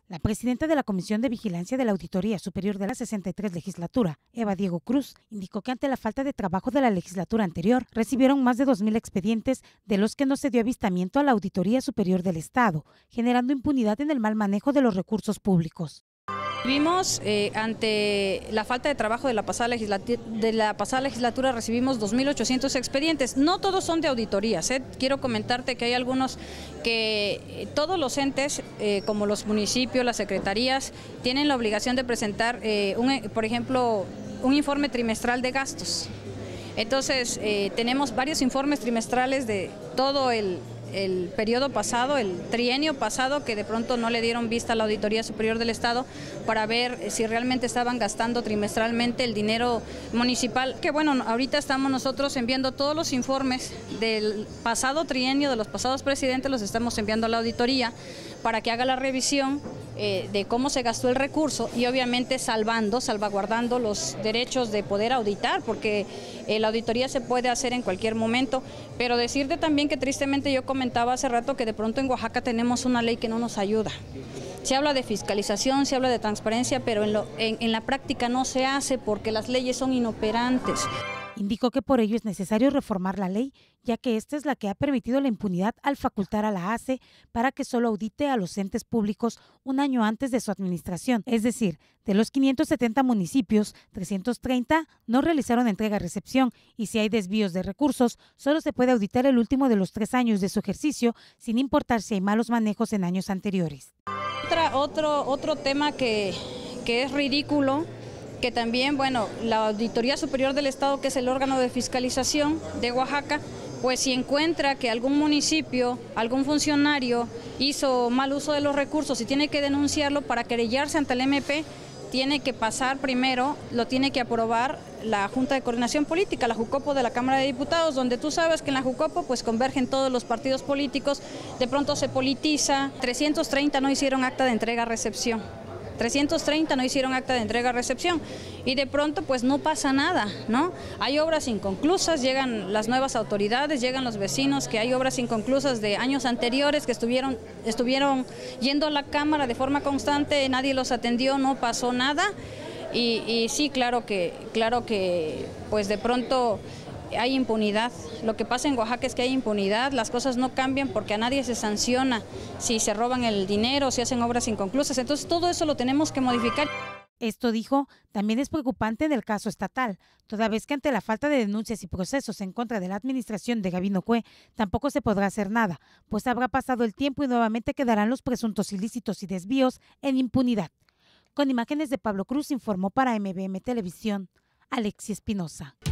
La presidenta de la Comisión de Vigilancia de la Auditoría Superior de la 63 Legislatura, Eva Diego Cruz, indicó que ante la falta de trabajo de la legislatura anterior, recibieron más de 2,000 expedientes de los que no se dio avistamiento a la Auditoría Superior del Estado, generando impunidad en el mal manejo de los recursos públicos. Vimos ante la falta de trabajo de la pasada legislatura recibimos 2.800 expedientes. No todos son de auditorías. Quiero comentarte que hay algunos que todos los entes, como los municipios, las secretarías, tienen la obligación de presentar, por ejemplo, un informe trimestral de gastos. Entonces, tenemos varios informes trimestrales de todo el periodo pasado, el trienio pasado, que de pronto no le dieron vista a la Auditoría Superior del Estado para ver si realmente estaban gastando trimestralmente el dinero municipal. Que bueno, ahorita estamos nosotros enviando todos los informes del pasado trienio, de los pasados presidentes, los estamos enviando a la auditoría para que haga la revisión de cómo se gastó el recurso y obviamente salvaguardando los derechos de poder auditar, porque la auditoría se puede hacer en cualquier momento, pero decirte también que tristemente yo comentaba hace rato que de pronto en Oaxaca tenemos una ley que no nos ayuda. Se habla de fiscalización, se habla de transparencia, pero en la práctica no se hace porque las leyes son inoperantes. Indicó que por ello es necesario reformar la ley, ya que esta es la que ha permitido la impunidad al facultar a la ACE para que solo audite a los entes públicos un año antes de su administración. Es decir, de los 570 municipios, 330 no realizaron entrega-recepción y si hay desvíos de recursos, solo se puede auditar el último de los 3 años de su ejercicio, sin importar si hay malos manejos en años anteriores. Otro tema que es ridículo, que también, bueno, la Auditoría Superior del Estado, que es el órgano de fiscalización de Oaxaca, pues si encuentra que algún municipio, algún funcionario hizo mal uso de los recursos y tiene que denunciarlo para querellarse ante el MP, tiene que pasar primero, lo tiene que aprobar la Junta de Coordinación Política, la JUCOPO de la Cámara de Diputados, donde tú sabes que en la JUCOPO pues convergen todos los partidos políticos, de pronto se politiza. 330 no hicieron acta de entrega-recepción. 330 no hicieron acta de entrega-recepción y de pronto pues no pasa nada, ¿no? Hay obras inconclusas, llegan las nuevas autoridades, llegan los vecinos, que hay obras inconclusas de años anteriores que estuvieron yendo a la Cámara de forma constante, nadie los atendió, no pasó nada y sí, claro que pues de pronto hay impunidad. Lo que pasa en Oaxaca es que hay impunidad, las cosas no cambian porque a nadie se sanciona si se roban el dinero, si hacen obras inconclusas, entonces todo eso lo tenemos que modificar. Esto, dijo, también es preocupante en el caso estatal, toda vez que ante la falta de denuncias y procesos en contra de la administración de Gabino Cue, tampoco se podrá hacer nada, pues habrá pasado el tiempo y nuevamente quedarán los presuntos ilícitos y desvíos en impunidad. Con imágenes de Pablo Cruz, informó para MBM Televisión, Alexia Espinosa.